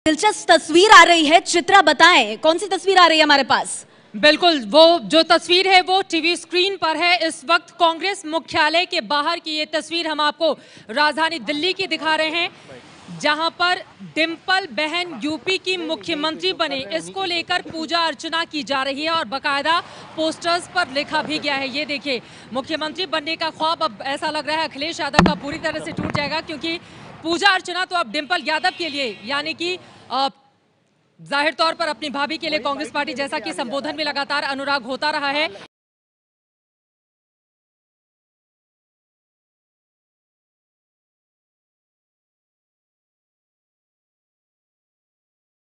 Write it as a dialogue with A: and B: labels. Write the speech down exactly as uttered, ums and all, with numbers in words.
A: दिलचस्प तस्वीर आ रही है, चित्रा बताएं कौन सी तस्वीर आ रही है हमारे पास?
B: बिल्कुल, वो जो तस्वीर है वो टीवी स्क्रीन पर है। इस वक्त कांग्रेस मुख्यालय के बाहर की ये तस्वीर हम आपको राजधानी दिल्ली की दिखा रहे हैं, जहां पर डिम्पल बहन यूपी की मुख्यमंत्री बने, इसको लेकर पूजा अर्चना की जा रही है और बाकायदा पोस्टर्स पर लिखा भी गया है। ये देखिए, मुख्यमंत्री बनने का ख्वाब अब ऐसा लग रहा है अखिलेश यादव का पूरी तरह से टूट जाएगा, क्योंकि पूजा अर्चना तो अब डिम्पल यादव के लिए, यानी कि जाहिर तौर पर अपनी भाभी के लिए कांग्रेस पार्टी, जैसा कि संबोधन में लगातार अनुराग होता रहा है,